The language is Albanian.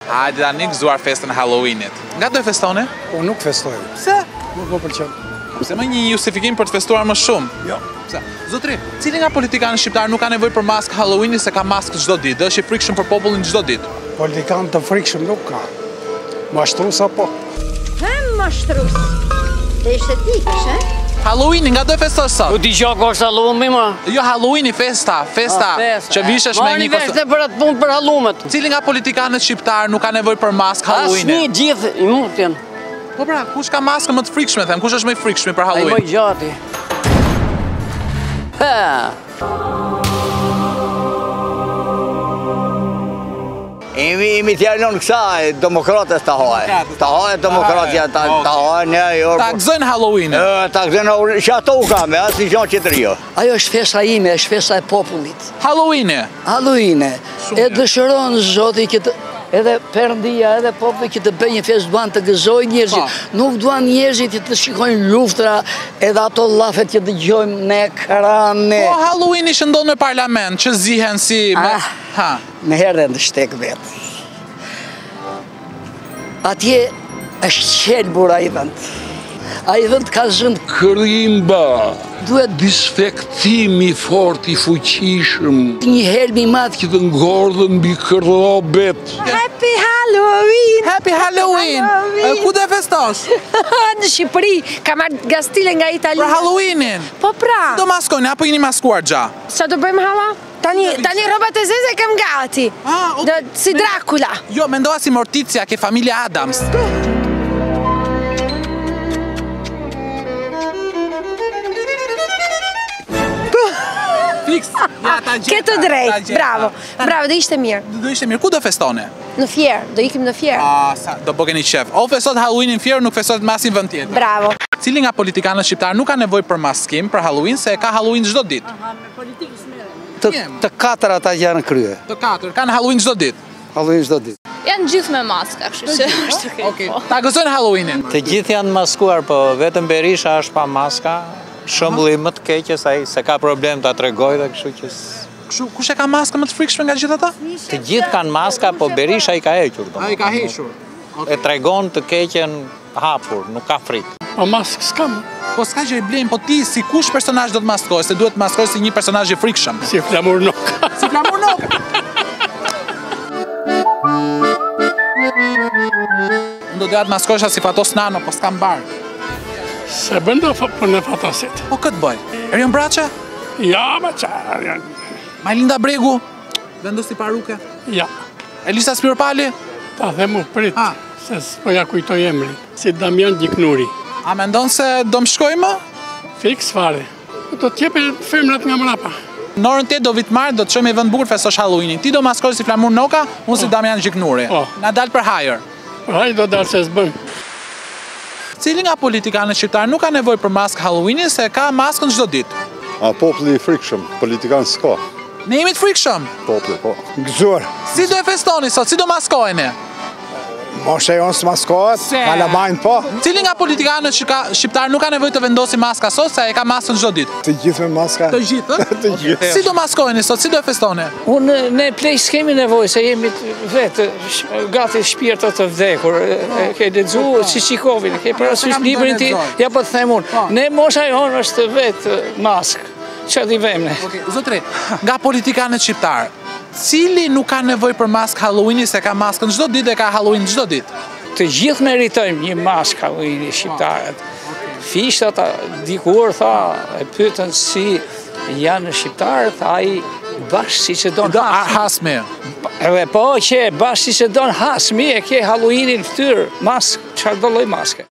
Hajde tani gëzuar festën e Halloweenit. Nga do e festone? Unë nuk festoj. Pse? Nuk më pëlqen. Pse më një justifikim për të festuar më shumë? Jo. Pse? Zotri, cili nga politikanët shqiptarë nuk ka nevojë për maskë Halloweenit se ka maskë çdo ditë, dhe është i frikshëm për popullin çdo ditë? Politikan të frikshëm nuk ka. Mashtrues apo? Mashtrues. Te ishte tikësh, Halloweeni nga do e festosh sot? U di që ka është Halloween, ma? Jo, Halloweeni, festa, që vishesh me një kostum. Marrni për atë punë për Halloweenet. Cili nga politikanët shqiptarë nuk ka nevojë për maskë Halloweenit? Asnjë, gjithë i mund të jenë. Po pra, kush ka maskën më të frikshme, them? Kush është më i frikshmi për Ai Halloween? më gjati. Imi t'jelon kësaj, demokratës të hajë. Të hajë demokratja, të hajë një orë. Ta gëzojnë Halloweenin. Ta gëzojnë, që ato u kame, asë një gjanë që të rio. Ajo është festa ime, është festa e popullit. Halloweeni. Halloweeni. E dëshiron Zoti që edhe Perëndia, edhe populli që të bëjë një festë, duan të gëzojnë njerëzit. Nuk duan njerëzit që të shikojnë luftra edhe ato llafet që dëgjojmë në ekrane. Po Halloweeni që ndodh në parlament, që zihen si Në herë në shtek vetë. Atje është qelbur ai vend. Ai vend ka zënë Krimba, disfektimi fort i fuqishëm, një helm i madh që të ngordhën mbi kërrobet. Happy Halloween! Happy Halloween! Ku do e festosh? Në Shqipëri, ka marrë gastile nga Italia. Për Halloweenin? Po pra. Do maskojnë, apo jeni maskuar gja? Sa do bëjmë hava? Tani robat e zeze kam gati. Si Dracula. Jo, mendoha si Morticia, ke familja Adams. Fiks. Ke të drejt, bravo. Bravo, do ishte mirë. Do ishte mirë, ku do festone? Në Fier, do ikim në Fier. Do po keni qef. O festot Halloweenin Fier, nuk festot masin vend tjetër. Bravo. Cili nga politikanët shqiptarë nuk ka nevojë për maskim për Halloween, se ka Halloween çdo ditë? Të katër ata janë krye. Të katër, kanë Halloween çdo ditë. Halloween çdo ditë. Janë gjithë me maska, kështu që është okay. Ta gëzojnë Halloweenin. Të gjithë janë maskuar, po vetëm Berisha është pa maska. Shembulli më të keqës ai se ka problem ta tregoj dhe kështu që kush e ka maskën më të frikshme nga gjithë ata? Të gjithë kanë maska, po Berisha i ka hequr. Ai ka hequr. E tregon të keqen hapur, nuk ka frikë. Po maskë s'kam. Po s'ka që i blejnë, po ti si kush personazh do të maskohesh, se duhet të maskohesh si një personazh i frikshëm. Si Flamur Noka. Si Flamur Noka. Unë do të maskohesha si Fatos Nano, po s'kam barë. Se bëndo për në fatasit. Po këtë bëj? Erion Braqa? Ja, ma qarë. Majlinda Bregu? Vendosi paruke? Ja. Elisa Spirpali? Ta themu prit, se s'po ja kujtoj emri. Si Damian Gjiknuri. A mendon se do më shkojmë? Fiks fare. Do t'jepe femrat nga mrapa. Në orën tjetë do vitë marë, do të qëmë i vend bukur festosh Halloweenin. Ti do maskohesh si Flamur Noka, unë si Damian Gjiknuri. Na dalë për hajër. Për hajër do dalë se s'bëm. Cili nga politikanët shqiptarë nuk ka nevojë për maskë Halloweenin, se ka maskën çdo ditë? Populli i frikshëm, politikanë s'ka. Ne jemi të frikshëm? Populli, po. Gëzuar. Si do e festoni sot? Si do maskoheni? Moshe jonë s'maskohet, kalamajnë po. Cili nga politikanët shqiptarë nuk ka nevojë të vendosi maska sot, se e ka maskën çdo ditë? Të gjithë me maska. Të gjithë? Të gjithë. Si do maskoheni sot? Si do e festoni? Unë ne plej s'kemi nevojë, se jemi vetë gati shpirtat të vdekur. Ke lexu Çiçikovin, ke parasysh librin ti, ja po të them unë. Ne mosha jonë është vetë maskë. Çfarë di vëmë ne? Zotri, nga politikanët shqiptarë, cili nuk ka nevojë për maskë Halloweenin, se ka maskën çdo ditë e ka Halloween çdo ditë? Të gjithë meritojmë një maskë Halloween shqiptarët. Fishtat dikur tha, e pyetën si janë shqiptarët, ai bashkë si që don Hasmi. Edhe po që bashkë si që don Hasmi e ke Halloweenin fytyrë, maskë, çfarë do lloj maske.